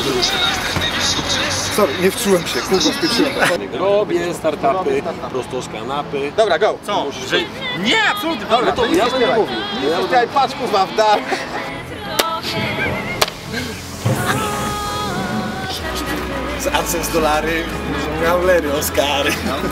Sorry, nie wczułem się, kurwa, spieprzyłem. Robię startupy prosto z kanapy. Dobra, go! Co? Że... Nie, absolutnie! No to ja będę mówił. Patrz, kurwa, w dar. Z AdSense dolary, miał Lery, Oscary.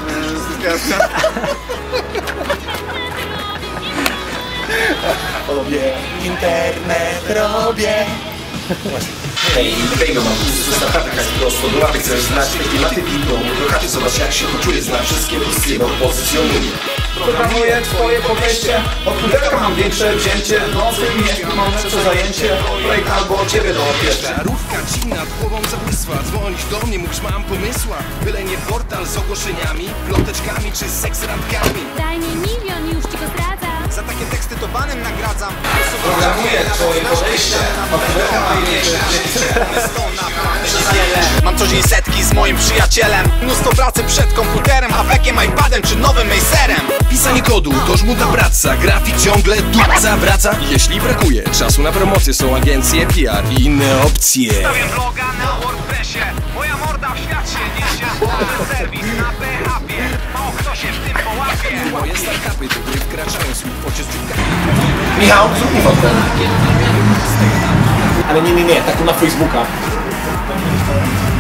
Robię internet, robię. Hej, Bejno, mam pusty startupy, tak prosto do łapy. Chcesz znać te klimaty widzą do chaty, zobacz jak się poczuję. Znam wszystkie pozycje, bo pozycjonuję. Programuję twoje podejście. Od pudełka mam większe wzięcie. Nocy i nie mam lepsze zajęcie. Projekt albo ciebie do opieszy. Żarówka ci nad głową zabłysła. Dzwonisz do mnie, mówisz mam pomysła. Byle nie portal z ogłoszeniami, ploteczkami czy seksrandkami. Daj mi milion i już ci go zdradzam. Za takie teksty to banem nagradzam. Programuję twoje podejście. Od pudełka mam większe wzięcie. Mam co dzień setki z moim przyjacielem. Mnóstwo pracy przed komputerem, hawekiem, iPadem czy nowym Macerem. Pisanie kodu to żmudna praca. Grafik ciągle dupca wraca. Jeśli brakuje czasu na promocję, są agencje PR i inne opcje. Stawiam bloga na WordPressie. Moja morda w świat się niesie. Serwis na PHP. Mało kto się w tym połapie. Moje startupy do gry wkraczają słów pocisk. Michał, zrób mi fotkę. Ale nie, taką na Facebooka.